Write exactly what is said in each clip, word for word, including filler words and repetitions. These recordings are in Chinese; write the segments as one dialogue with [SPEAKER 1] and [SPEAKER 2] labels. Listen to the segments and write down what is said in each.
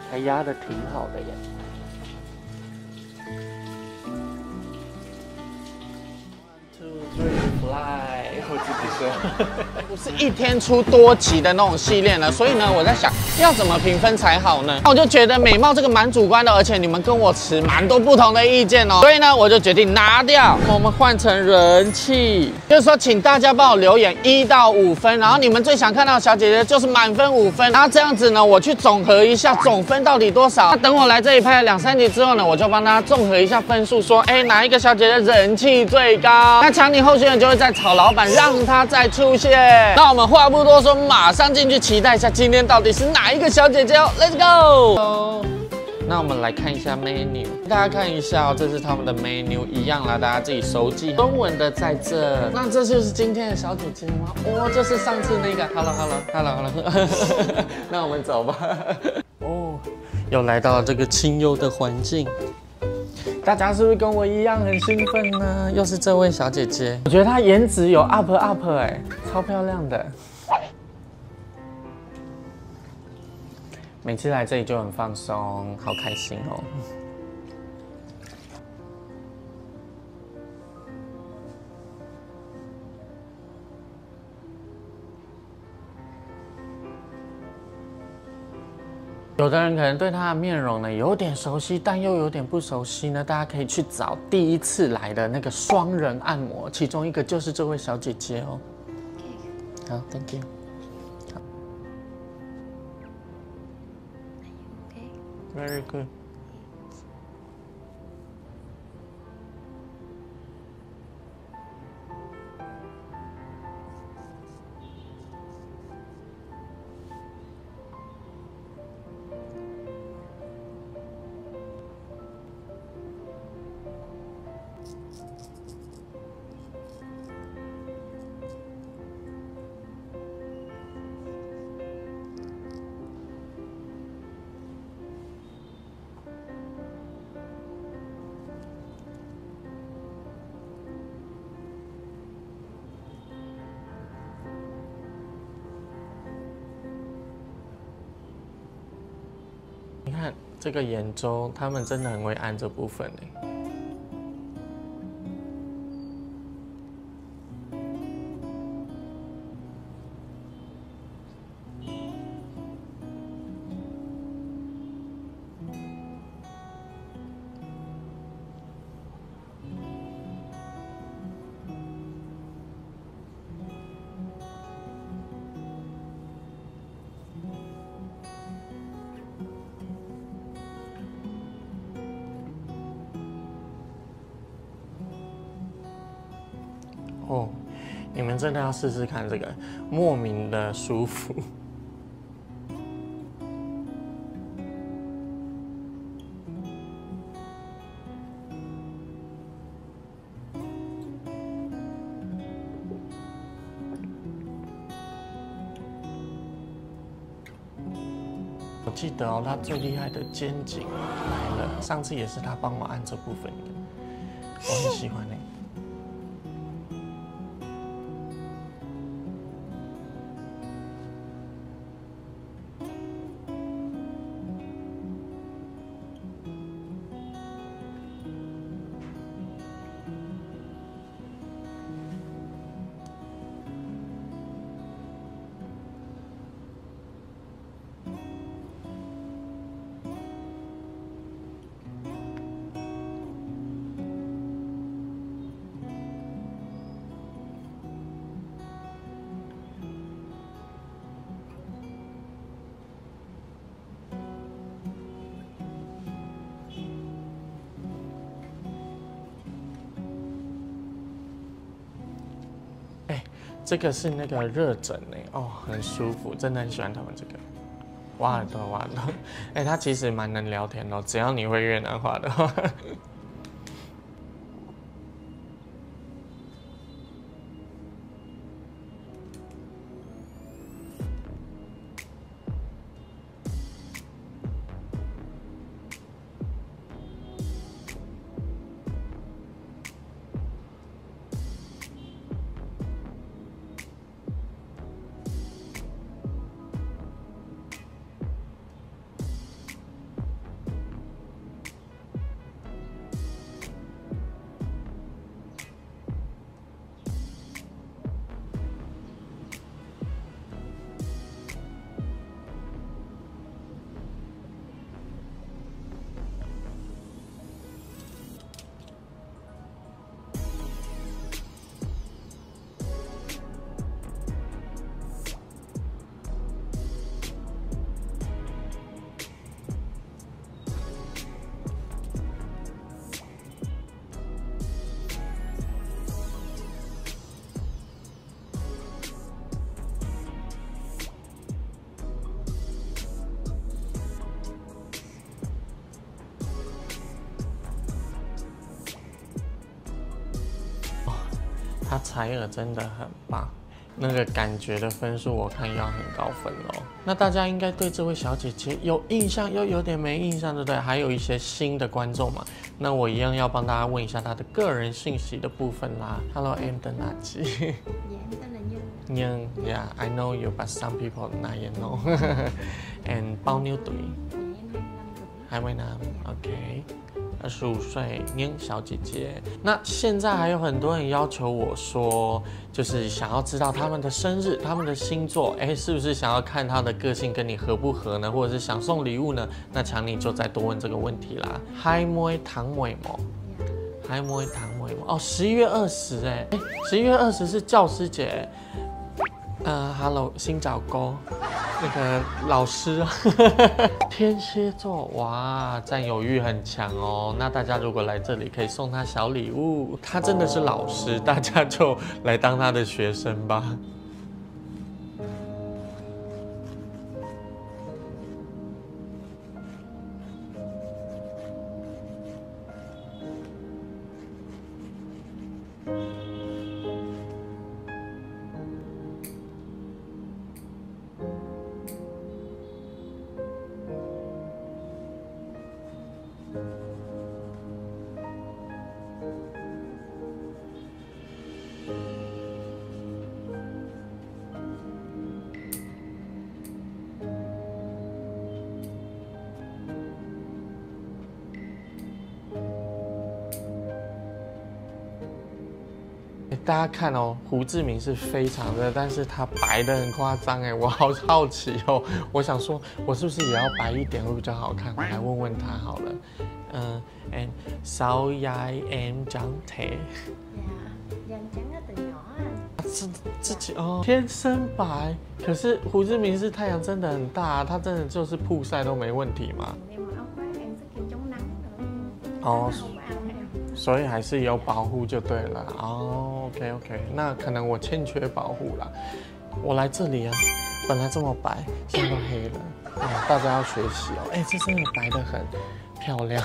[SPEAKER 1] 还压得挺好的耶。
[SPEAKER 2] 来，我自己说，
[SPEAKER 3] 不是一天出多集的那种系列呢，所以呢，我在想要怎么评分才好呢？我就觉得美貌这个蛮主观的，而且你们跟我持蛮多不同的意见哦，所以呢，我就决定拿掉，我们换成人气，就是说，请大家帮我留言一到五分，然后你们最想看到的小姐姐就是满分五分，然后这样子呢，我去总和一下总分到底多少。那等我来这里拍了两三集之后呢，我就帮大家综合一下分数，说，哎，哪一个小姐姐人气最高？那强尼候选人就会在炒老板，让他再出现。那我们话不多说，马上进去期待一下今天到底是哪一个小姐姐哦 ，Let's go！ 那我们来看一下 menu， 大家看一下哦，这是他们的 menu， 一样啦，大家自己熟记。中文的在这，那这就是今天的小姐姐吗？哦，这是上次那个 ，Hello Hello Hello Hello， 那我们走吧。哦，又来到这个清幽的环境。 大家是不是跟我一样很兴奋呢？又是这位小姐姐，我觉得她颜值有 up up 哎，超漂亮的。每次来这里就很放松，好开心哦。有的人可能对她的面容呢有点熟悉，但又有点不熟悉呢。大家可以去找第一次来的那个双人按摩，其中一个就是这位小姐姐哦。好 ，Thank you。好 ，Very good。 你看这个眼周，他们真的很会按这部分哎。哦，你们真的要试试看这个，莫名的舒服。我记得哦，他最厉害的肩颈来了，上次也是他帮我按这部分的，我很喜欢那个。 这个是那个热枕哎，哦，很舒服，真的很喜欢他们这个。挖耳朵，挖耳朵，哎，他其实蛮能聊天的，只要你会越南话的话。 采耳真的很棒，那个感觉的分数我看要很高分哦。那大家应该对这位小姐姐有印象，又有点没印象，对不对？还有一些新的观众嘛，那我一样要帮大家问一下她的个人信息的部分啦。Hello, em tên là chị.
[SPEAKER 1] Dạ em tên là Nhân.
[SPEAKER 3] Nhân, yeah, I know you, but some people not yet know. And bao nhiêu tuổi?
[SPEAKER 1] Dạ em hai mươi lăm tuổi.
[SPEAKER 3] hai mươi năm ，OK， 二十五岁，年小姐姐。那现在还有很多人要求我说，就是想要知道他们的生日、他们的星座，哎，是不是想要看他的个性跟你合不合呢？或者是想送礼物呢？那强尼就再多问这个问题啦。Hai mươi tháng mười một， Hai mươi tháng mười một， 哦，十一月二十，哎，十一月二十是教师节。呃 ，Hello， 新找沟，那个老师，天蝎座，哇，占有欲很强哦。那大家如果来这里，可以送他小礼物。他真的是老师，大家就来当他的学生吧。大家看哦，胡志明是非常的，但是他白的很夸张哎，我好好奇哦。我想说，我是不是也要白一点会比较好看？我来问问他好了。嗯 ，and sao dài em trắng thế？
[SPEAKER 1] Dạ, da em trắng á từ nhỏ anh.
[SPEAKER 3] 自自己哦，天生白。可是胡志明是太阳真的很大，他真的就是曝晒都没问题嘛。
[SPEAKER 1] Em mặc áo khoác em sức kem chống nắng nữa.
[SPEAKER 3] 哦。
[SPEAKER 1] Không có ăn em.
[SPEAKER 3] 所以还是有保护就对了哦。OK OK， 那可能我欠缺保护啦。我来这里啊，本来这么白，现在都黑了。哦，大家要学习哦。哎，这真的白得很漂亮。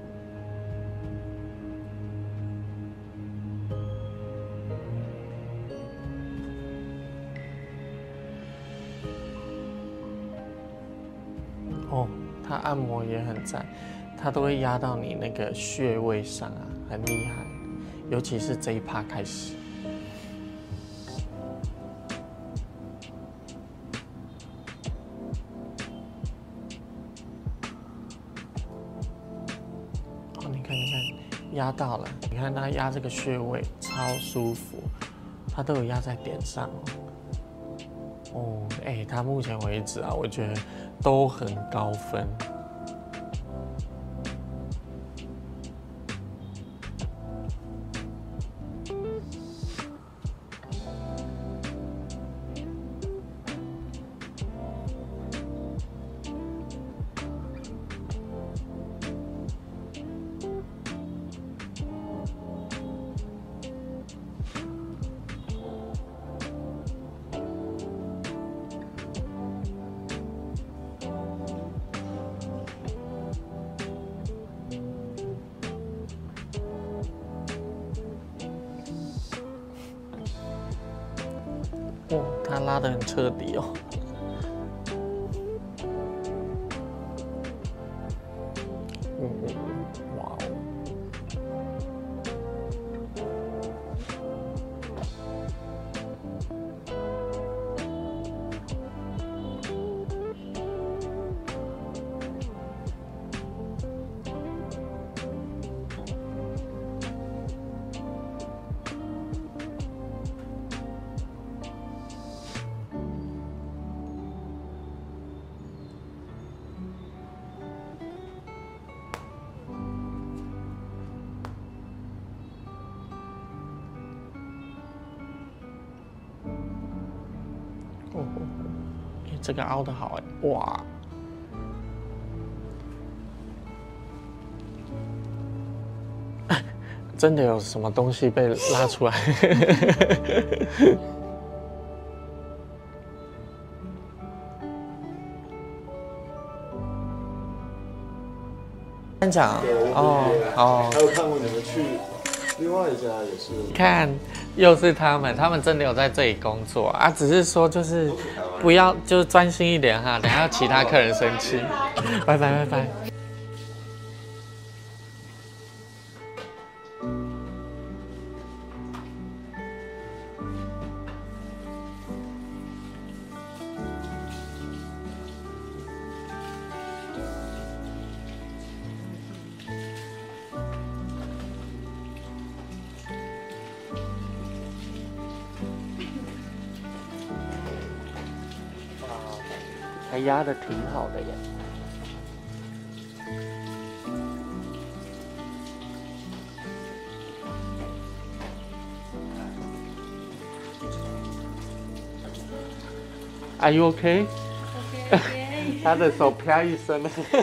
[SPEAKER 3] 哦，它按摩也很赞。 它都会压到你那个穴位上啊，很厉害，尤其是这一趴开始。哦，你看，你看，压到了，你看它压这个穴位超舒服，它都有压在点上哦。哦，哎，它目前为止啊，我觉得都很高分。 哦，他拉得很彻底哦。嗯，哇哦！哦，哎，这个凹的好哎，哇！真的有什么东西被拉出来？班长，哦，好。
[SPEAKER 4] 还有看过你们去
[SPEAKER 2] 另外一家也是。
[SPEAKER 3] 看，又是他们，他们真的有在这里工作啊，只是说就是不要，就是专心一点哈，等下其他客人生气。拜拜拜拜。还压的挺好的耶。Are you okay?
[SPEAKER 1] OK，
[SPEAKER 3] 他的手啪一声。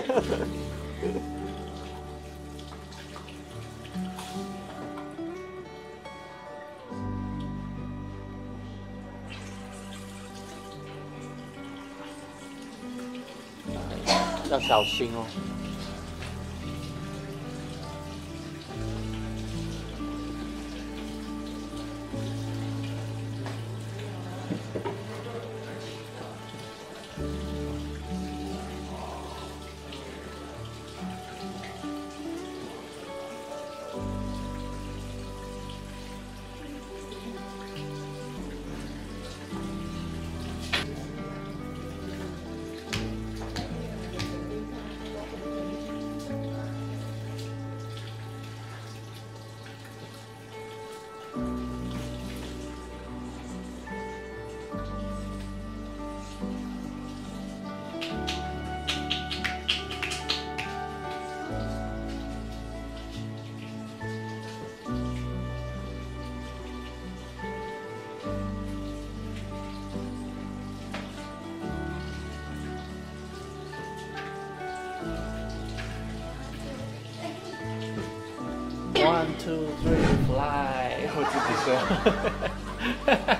[SPEAKER 3] 要小心哦。One, two, three, fly！ 我自己说。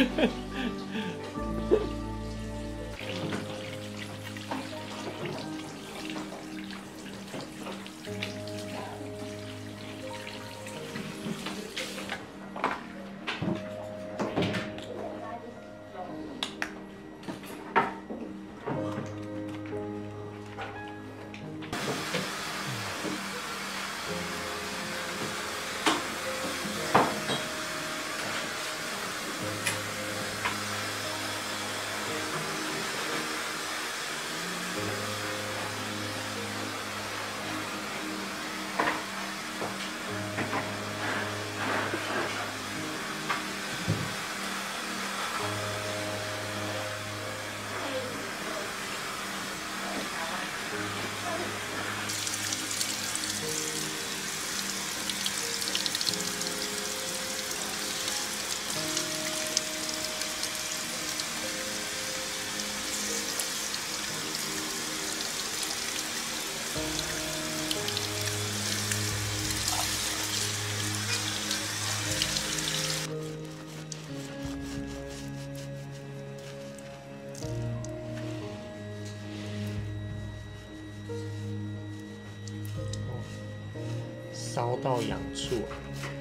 [SPEAKER 3] 烧到痒处啊！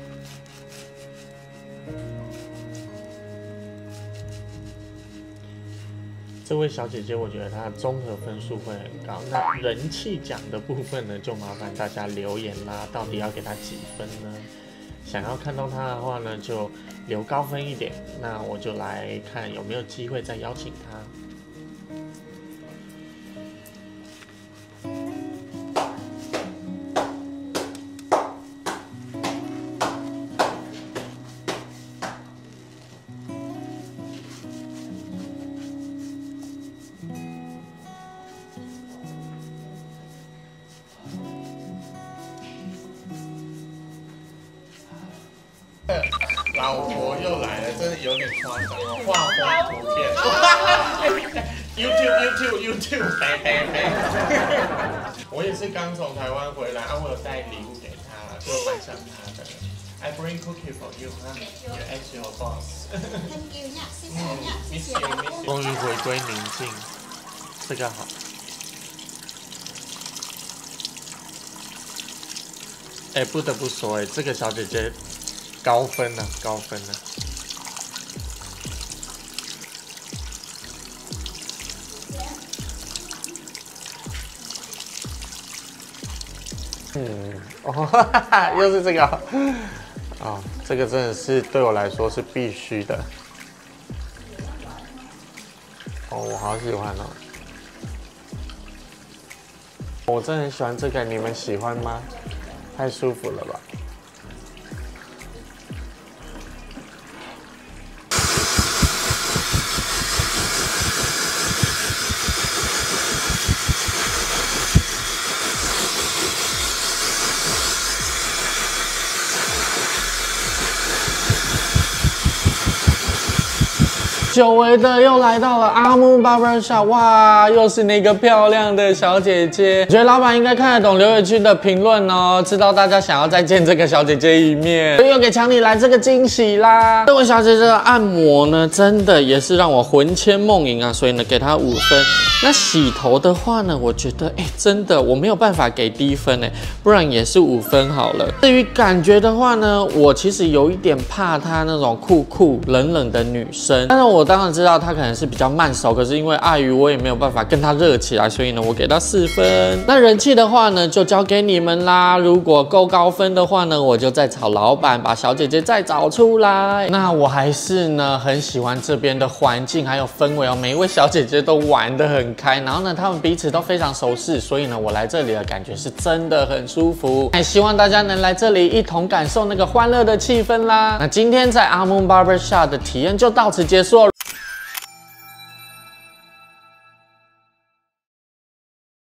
[SPEAKER 3] 这位小姐姐，我觉得她综合分数会很高。那人气奖的部分呢，就麻烦大家留言啦，到底要给她几分呢？想要看到她的话呢，就留高分一点。那我就来看有没有机会再邀请她。老婆又来了，真的有点夸张哦！画风图片，YouTube YouTube YouTube， 呸呸呸！我也是刚从台湾回来，啊，我有带礼物给他，就蛮想他的。I bring cookie for you， 哈 ，You ask your boss。
[SPEAKER 4] Thank you 呀，谢谢呀，谢谢。
[SPEAKER 3] 终于回归宁静，这个好。 哎，不得不说，哎，这个小姐姐高分了，高分了。嗯，哦，哈哈，又是这个，哦，这个真的是对我来说是必须的。哦，我好喜欢哦。我真的很喜欢这个，你们喜欢吗？太舒服了吧！久违的又来到了阿木 Barbershop， 哇，又是那个漂亮的小姐姐。我觉得老板应该看得懂留言区的评论哦，知道大家想要再见这个小姐姐一面，所以又给强尼来这个惊喜啦。这位小姐姐的按摩呢，真的也是让我魂牵梦萦啊，所以呢给她五分。那洗头的话呢，我觉得哎，真的我没有办法给低分哎，不然也是五分好了。至于感觉的话呢，我其实有一点怕她那种酷酷冷冷的女生，但是我。我当然知道他可能是比较慢熟，可是因为碍于我也没有办法跟他热起来，所以呢，我给他四分。那人气的话呢，就交给你们啦。如果够高分的话呢，我就再找老板把小姐姐再找出来。那我还是呢很喜欢这边的环境还有氛围哦，每一位小姐姐都玩得很开，然后呢，她们彼此都非常熟识，所以呢，我来这里的感觉是真的很舒服。也希望大家能来这里一同感受那个欢乐的气氛啦。那今天在阿木 Barbershop 的体验就到此结束了。